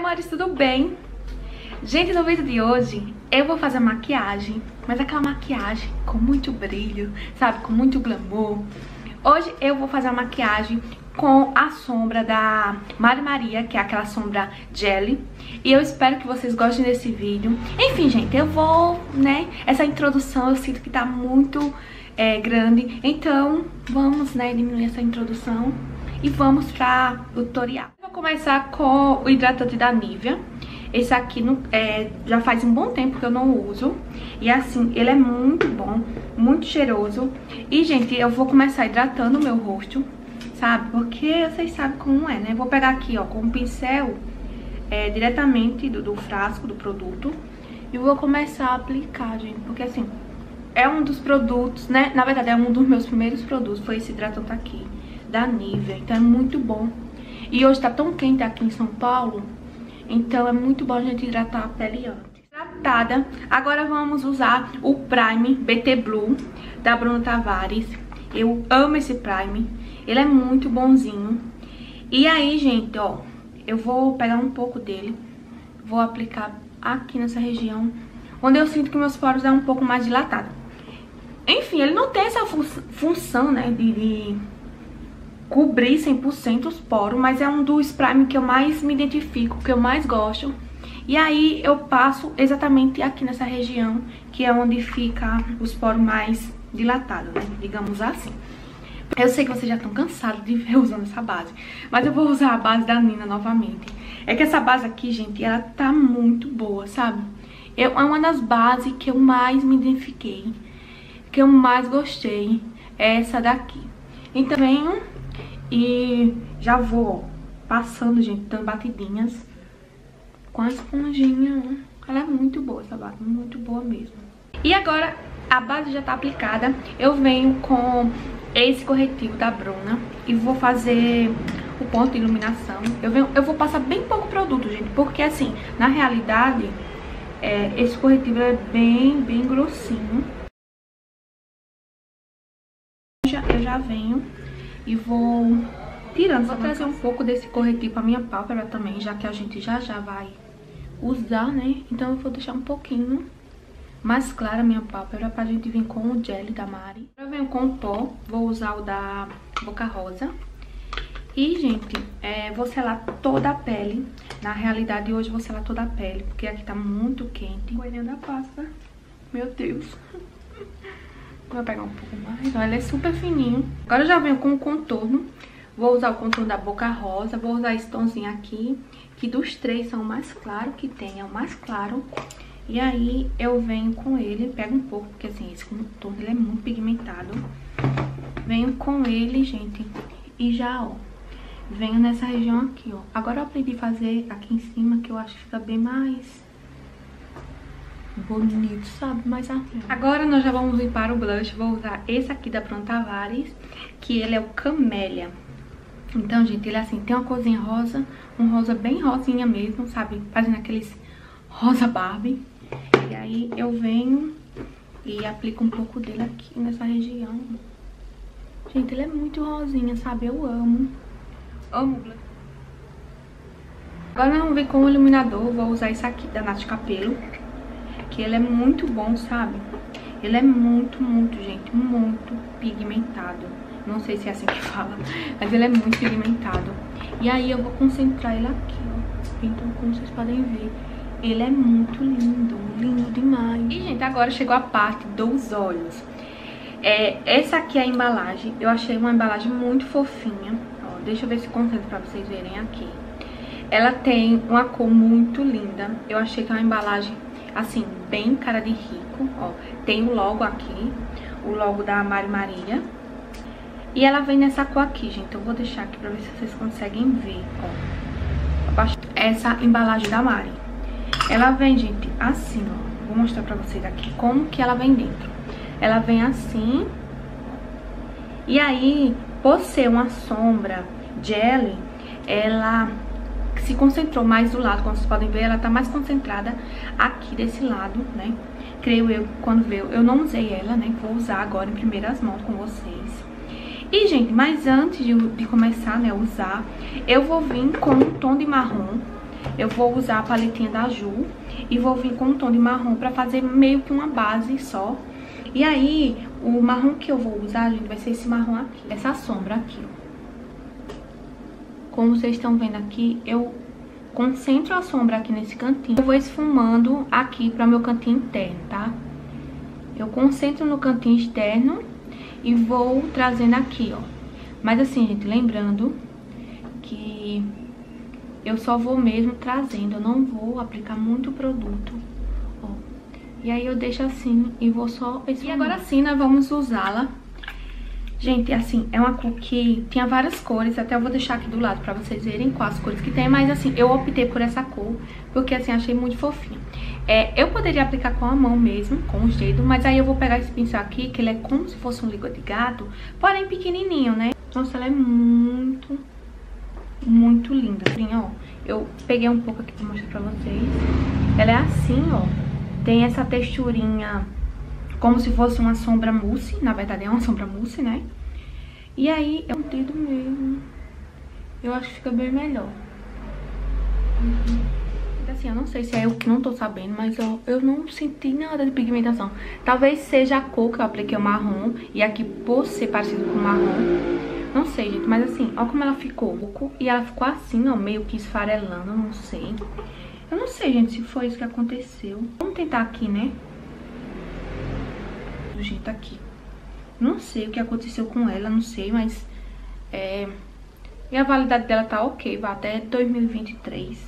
amores, tudo bem? Gente, no vídeo de hoje eu vou fazer maquiagem, mas aquela maquiagem com muito brilho, sabe? Com muito glamour. Hoje eu vou fazer a maquiagem com a sombra da Mari Maria, que é aquela sombra Jelly. E eu espero que vocês gostem desse vídeo. Enfim, gente, eu vou, né? Essa introdução eu sinto que tá muito grande. Então, vamos, né, diminuir essa introdução e vamos pra o tutorial. Vou começar com o hidratante da Nivea. Esse aqui já faz um bom tempo que eu não uso. E assim, ele é muito bom, muito cheiroso. E, gente, eu vou começar hidratando o meu rosto, sabe? Porque vocês sabem como é, né? Vou pegar aqui, ó, com um pincel diretamente do frasco, do produto. E vou começar a aplicar, gente. Porque, assim, é um dos produtos, né? Na verdade, é um dos meus primeiros produtos. Foi esse hidratante aqui, da Nivea. Então, é muito bom. E hoje tá tão quente aqui em São Paulo. Então é muito bom a gente hidratar a pele antes. Hidratada, agora vamos usar o Prime BT Blue da Bruna Tavares. Eu amo esse Prime, ele é muito bonzinho. E aí, gente, ó, eu vou pegar um pouco dele, vou aplicar aqui nessa região, onde eu sinto que meus poros é um pouco mais dilatado. Enfim, ele não tem essa função, né, de cobrir 100% os poros, mas é um dos prime que eu mais me identifico, que eu mais gosto. E aí eu passo exatamente aqui nessa região, que é onde fica os poros mais dilatados, né? Digamos assim. Eu sei que vocês já estão cansados de ver usando essa base, mas eu vou usar a base da Nina novamente. É que essa base aqui, gente, ela tá muito boa, sabe? É uma das bases que eu mais me identifiquei, que eu mais gostei, é essa daqui. Então venho e já vou passando, gente, dando batidinhas com a esponjinha. Ela é muito boa, essa base, muito boa mesmo. E agora a base já tá aplicada. Eu venho com esse corretivo da Bruna e vou fazer o ponto de iluminação. Eu vou passar bem pouco produto, gente, porque assim, na realidade, esse corretivo é bem grossinho. Eu já venho e vou tirando. Vou trazer um pouco desse corretivo pra minha pálpebra também, já que a gente já vai usar, né? Então eu vou deixar um pouquinho mais clara a minha pálpebra pra gente vir com o Jelly da Mari. Eu venho com o pó, vou usar o da Boca Rosa. E, gente, vou selar toda a pele. Na realidade, hoje eu vou selar toda a pele, porque aqui tá muito quente. Coelhinho da pasta. Meu Deus. Vou pegar um pouco mais. Olha, ele é super fininho. Agora eu já venho com o contorno. Vou usar o contorno da Boca Rosa. Vou usar esse tomzinho aqui, que dos três são o mais claro que tem. É o mais claro. E aí eu venho com ele, pego um pouco, porque assim, esse contorno ele é muito pigmentado. Venho com ele, gente, e já, ó, venho nessa região aqui, ó. Agora eu aprendi a fazer aqui em cima, que eu acho que fica bem mais bonito, sabe? Mais assim. Agora nós já vamos vir para o blush. Vou usar esse aqui da Bruna Tavares, que ele é o Camélia. Então, gente, ele assim, tem uma corzinha rosa, um rosa bem rosinha mesmo, sabe? Fazendo aqueles rosa Barbie. E aí eu venho e aplico um pouco dele aqui nessa região. Gente, ele é muito rosinha, sabe? Eu amo. Amo o blush. Agora vamos vir com o iluminador. Vou usar esse aqui da Nath Capello, que ele é muito bom, sabe? Ele é muito, gente, muito pigmentado. Não sei se é assim que fala, mas ele é muito pigmentado. E aí eu vou concentrar ele aqui, ó. Então, como vocês podem ver, ele é muito lindo, lindo demais. E, gente, agora chegou a parte dos olhos. Essa aqui é a embalagem. Eu achei uma embalagem muito fofinha. Ó, deixa eu ver se concentra pra vocês verem aqui. Ela tem uma cor muito linda. Eu achei que é uma embalagem assim, bem cara de rico, ó. Tem o logo aqui, o logo da Mari Maria. E ela vem nessa cor aqui, gente. Eu vou deixar aqui pra ver se vocês conseguem ver, ó. Essa embalagem da Mari. Ela vem, gente, assim, ó. Vou mostrar pra vocês aqui como que ela vem dentro. Ela vem assim. E aí, por ser uma sombra Jelly, ela se concentrou mais do lado, como vocês podem ver, ela tá mais concentrada aqui desse lado, né? Creio eu, quando veio, eu não usei ela, né? Vou usar agora em primeiras mãos com vocês. E, gente, mas antes de começar, né, a usar, eu vou vir com um tom de marrom eu vou usar a paletinha da Ju e vou vir com um tom de marrom pra fazer meio que uma base só. E aí, o marrom que eu vou usar, gente, vai ser esse marrom aqui, essa sombra aqui, ó. Como vocês estão vendo aqui, eu concentro a sombra aqui nesse cantinho. Eu vou esfumando aqui para meu cantinho interno, tá? Eu concentro no cantinho externo e vou trazendo aqui, ó. Mas assim, gente, lembrando que eu só vou mesmo trazendo, eu não vou aplicar muito produto, ó. E aí eu deixo assim e vou só esfumando. E agora sim, nós vamos usá-la. Gente, assim, é uma cor que tinha várias cores, até eu vou deixar aqui do lado pra vocês verem quais cores que tem, mas assim, eu optei por essa cor, porque assim, achei muito fofinho. Eu poderia aplicar com a mão mesmo, com os dedos, mas aí eu vou pegar esse pincel aqui, que ele é como se fosse um língua de gato, porém pequenininho, né? Nossa, ela é muito, muito linda. Ó, eu peguei um pouco aqui pra mostrar pra vocês. Ela é assim, ó, tem essa texturinha como se fosse uma sombra mousse, na verdade é uma sombra mousse, né? E aí, é um dedo mesmo. Eu acho que fica bem melhor. Assim, eu não sei se é eu que não tô sabendo, mas eu não senti nada de pigmentação. Talvez seja a cor que eu apliquei o marrom, e aqui por ser parecido com o marrom. Não sei, gente, mas assim, ó como ela ficou. E ela ficou assim, ó, meio que esfarelando, não sei. Eu não sei, gente, se foi isso que aconteceu. Vamos tentar aqui, né? Do jeito aqui. Não sei o que aconteceu com ela, não sei, mas e a validade dela tá ok, vai até 2023.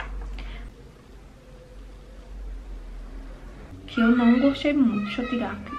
Que eu não gostei muito, deixa eu tirar aqui.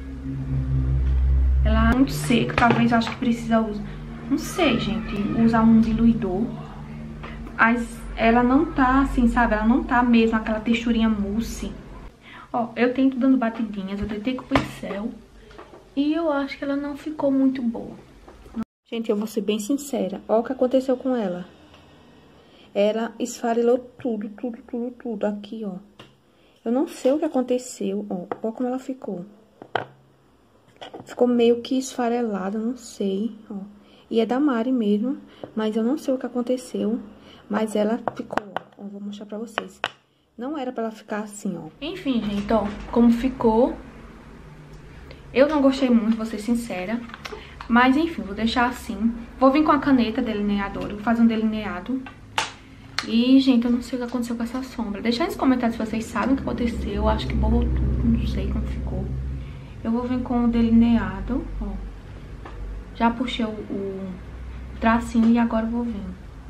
Ela é muito seca, talvez acho que precisa usar, não sei, gente, usar um diluidor. Mas ela não tá assim, sabe, ela não tá mesmo aquela texturinha mousse. Ó, eu tento dando batidinhas, eu tentei com o pincel e eu acho que ela não ficou muito boa. Gente, eu vou ser bem sincera. Ó o que aconteceu com ela. Ela esfarelou tudo aqui, ó. Eu não sei o que aconteceu, ó. Ó como ela ficou. Ficou meio que esfarelada, não sei, ó. E é da Mari mesmo, mas eu não sei o que aconteceu. Mas ela ficou, ó. Vou mostrar pra vocês. Não era pra ela ficar assim, ó. Enfim, gente, ó, como ficou. Eu não gostei muito, vou ser sincera. Mas, enfim, vou deixar assim. Vou vir com a caneta delineadora, vou fazer um delineado. E, gente, eu não sei o que aconteceu com essa sombra. Deixa aí nos comentários se vocês sabem o que aconteceu. Eu acho que borrou tudo, não sei como ficou. Eu vou vir com o delineado, ó. Já puxei o tracinho e agora eu vou vir.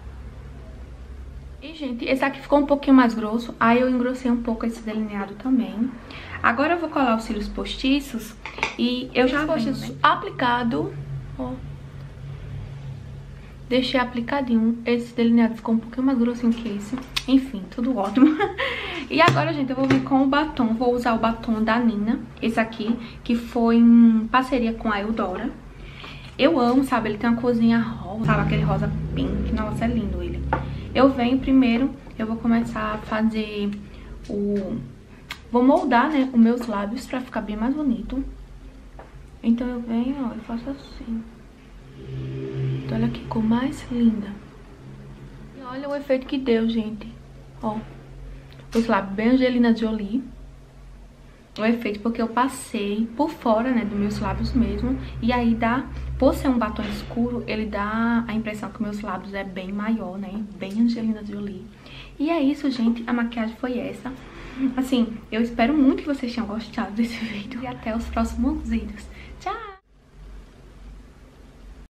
E, gente, esse aqui ficou um pouquinho mais grosso. Aí eu engrossei um pouco esse delineado também. Agora eu vou colar os cílios postiços. E eu já venho, né, aplicado, ó. Deixei aplicadinho. Esse delineado ficou um pouquinho mais grossinho que esse. Enfim, tudo ótimo. E agora, gente, eu vou vir com o batom. Vou usar o batom da Nina. Esse aqui, que foi em parceria com a Eudora. Eu amo, sabe? Ele tem uma corzinha rosa, sabe? Aquele rosa pink. Nossa, é lindo ele. Eu venho primeiro, eu vou começar a fazer vou moldar, né, os meus lábios pra ficar bem mais bonito. Então eu venho, ó, e faço assim. Então olha que cor mais linda. E olha o efeito que deu, gente. Ó, os lábios bem Angelina Jolie. O efeito porque eu passei por fora, né, dos meus lábios mesmo. E aí dá, por ser um batom escuro, ele dá a impressão que meus lábios é bem maior, né, bem Angelina Jolie. E é isso, gente, a maquiagem foi essa. Assim, eu espero muito que vocês tenham gostado desse vídeo. E até os próximos vídeos. Tchau!